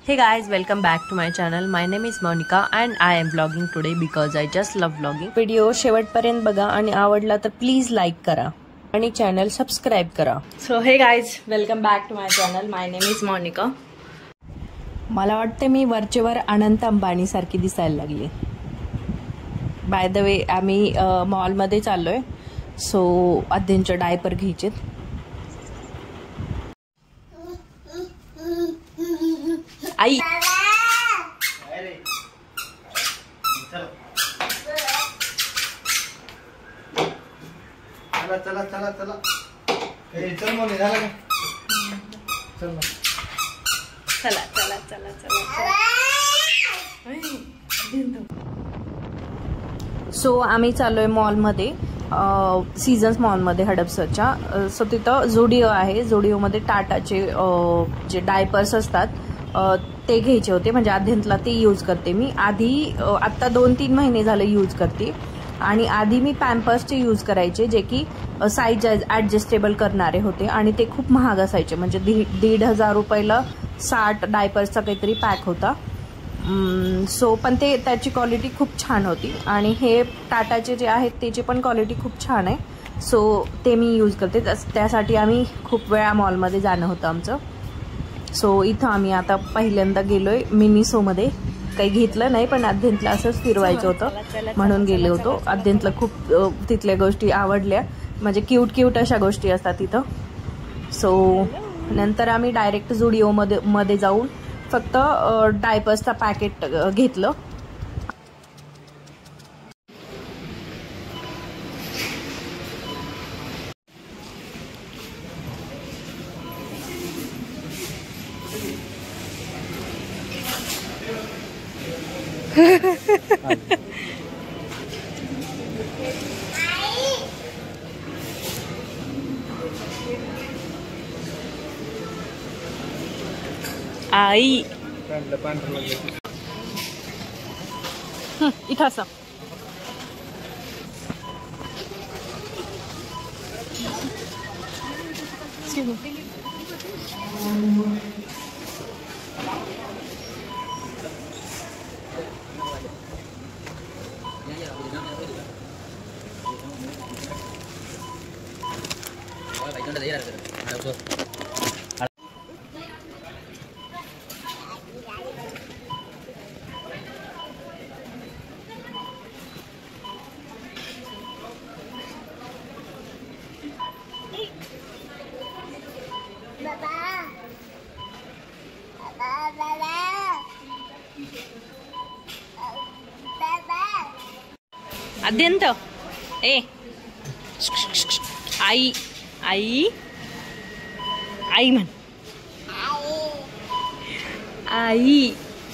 Hey guys, welcome back to my channel. My name is Monica and I am vlogging today because I just love vlogging. Video शेवटपर्यंत बघा आणि आवडला तर please like करा आणि channel subscribe करा. So hey guys, welcome back to my channel. My name is Monika. मला वाटते मी वरचेवर अनंत अंबानी सारखी दिसायला लागली. बाय द वे आम्ही मॉलमध्ये चाललोय. सो आद्यांचे डायपर घ्यायचे. आई चला चला चला चला चल मोने झालं का चल चला चला चला चला. सो आम्ही चाललोय मॉलमध्ये, सीझन्स मॉलमध्ये हडपसरच्या. सो तिथं झुडिओ आहे. झुडिओमध्ये टाटाचे जे डायपर्स असतात ते घ्यायचे होते. म्हणजे आद्यंतला ते यूज करते मी. आधी आत्ता 2-3 महिने झाले यूज करते. आणि आधी मी पॅम्पर्सचे यूज करायचे, जे की साईज ॲडजस्टेबल करणारे होते आणि ते खूप महाग असायचे. म्हणजे 1,500 रुपयाला 60 डायपर्सचा काहीतरी पॅक होता. सो पण ते त्याची क्वालिटी खूप छान होती. आणि हे टाटाचे जे आहेत त्याची पण क्वालिटी खूप छान आहे. सो ते मी यूज करते. त्यासाठी आम्ही खूप वेळा मॉलमध्ये जाणं होतं आमचं. सो इथं आम्ही आता पहिल्यांदा गेलोय मिनिसोमध्ये. काही घेतलं नाही, पण आद्यंतला असंच फिरवायचं होतं म्हणून गेले होतो. आद्यंतला खूप तिथल्या गोष्टी आवडल्या. म्हणजे क्यूट अशा गोष्टी असतात तिथं. सो नंतर आम्ही डायरेक्ट झुडिओमध्ये जाऊन फक्त डायपर्सचा पॅकेट घेतलं. आई इथं असं अद्यंत ए आई आई आई म्हण. आई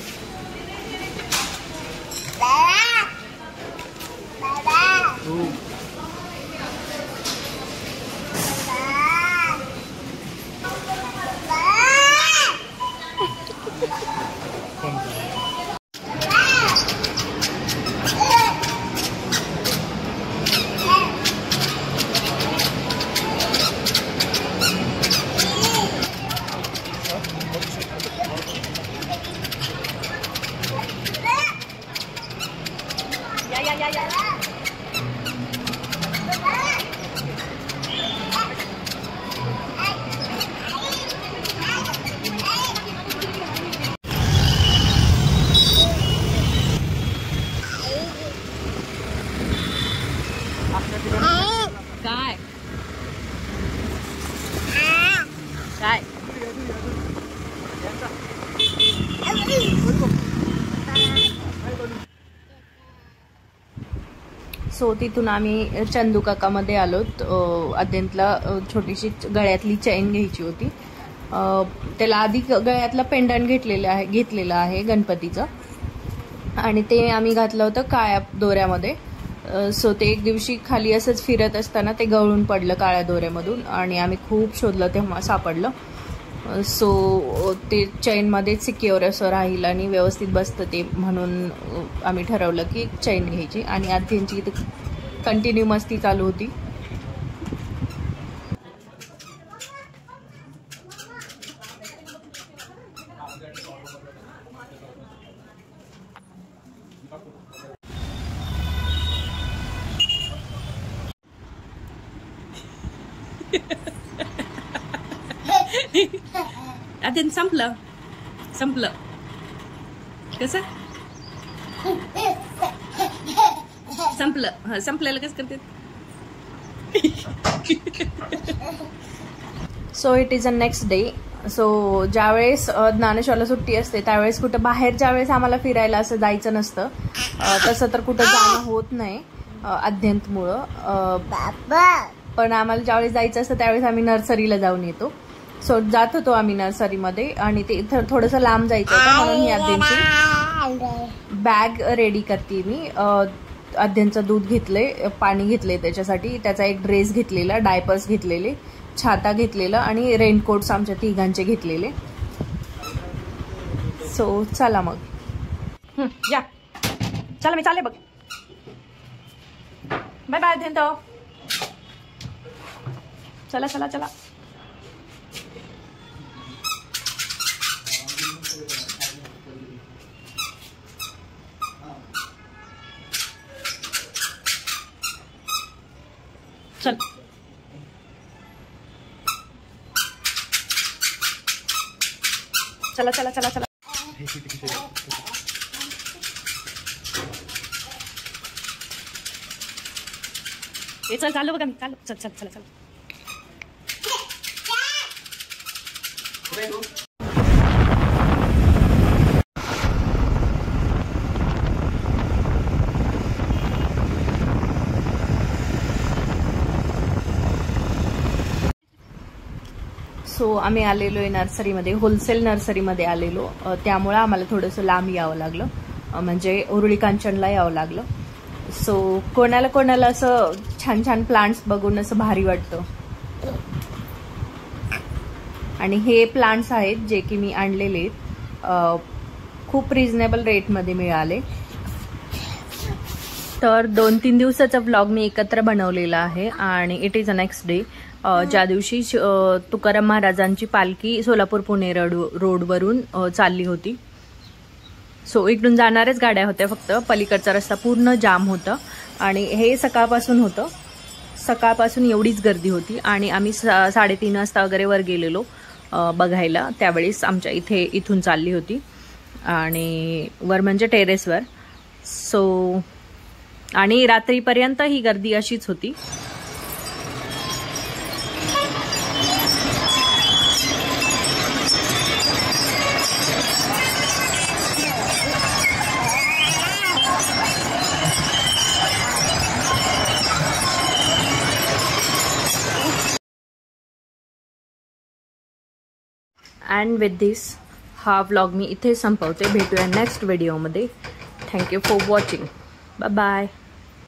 काय काय सो तिथून आम्ही चंदू काकामध्ये आलोत. अद्यंतला छोटीशी गळ्यातली चैन घ्यायची होती. त्याला आधी गळ्यातला पेंडंट घेतलेला आहे गणपतीचं, आणि ते आम्ही घातलं होतं काळ्या दोऱ्यामध्ये. सो ते एक दिवशी खाली असंच फिरत असताना ते गळून पडलं काळ्या दोऱ्यामधून, आणि आम्ही खूप शोधलं तेव्हा सापडलं. सो ते चैनमध्ये सिक्युअर असं राहील आणि व्यवस्थित बसतं ते, म्हणून आम्ही ठरवलं की चैन घ्यायची. आणि आद्यांची इथे कंटिन्यू मस्ती चालू होती. आधी संपलं संपलं कसं संपलं संपल्याला कसं करते. So it is a next day. So ज्यावेळेस ज्ञानेश्वरला सुट्टी असते त्यावेळेस कुठं बाहेर ज्यावेळेस आम्हाला फिरायला असं जायचं नसतं तसं तर कुठं जाणं होत नाही अध्यंतमुळं. पण आम्हाला ज्यावेळेस जायचं असतं त्यावेळेस आम्ही नर्सरीला जाऊन येतो. सो जात होतो आम्ही नर्सरीमध्ये आणि ते थोडंसं लांब जायचं होतं म्हणून ही अध्ययनची बॅग रेडी करते मी. अध्ययनचं दूध घेतले, पाणी घेतले त्याच्यासाठी, त्याचा एक ड्रेस घेतलेला, डायपर्स घेतलेले, छाता घेतलेला आणि रेनकोट्स आमच्या तिघांचे घेतलेले. सो चला मग या चला मी चाले बघ. बाय बाय अध्ययन. तो चला चला चला. चल चला चला चला चला. हे चल चालू बघा मी चालू. चल चल चला चला. सो आम्ही आलेलो आहे नर्सरीमध्ये, होलसेल नर्सरीमध्ये आलेलो. त्यामुळे आम्हाला थोडंसं लांब यावं लागलं, म्हणजे उरुळी कांचनला यावं लागलं. सो कोणाला कोणाला असं छान छान प्लांट्स बघून असं भारी वाटतं. आणि हे प्लांट्स आहेत जे की मी आणलेले खूप रिझनेबल रेटमध्ये मिळाले. तर 2-3 दिवसाचा व्लॉग मी एकत्र बनवलेला आहे आणि it is a next day. ज्या दिवशी तुकाराम महाराजांची पालखी सोलापूर पुणे रोडवरून चालली होती. सो इकडून जाणाऱ्याच गाड्या होत्या, फक्त पलीकडचा रस्ता पूर्ण जाम होता आणि हे सकाळपासून होतं. सकाळपासून एवढीच गर्दी होती आणि आम्ही 3:30 वाजता वगैरे वर गेलेलो बघायला. त्यावेळेस आमच्या इथून चालली होती आणि वर म्हणजे टेरेसवर. सो आणि रात्रीपर्यंत ही गर्दी अशीच होती. अँड विथ दिस हा व्लॉग मी इथे संपवते. भेटूया नेक्स्ट व्हिडिओमध्ये. Thank you for watching. Bye bye.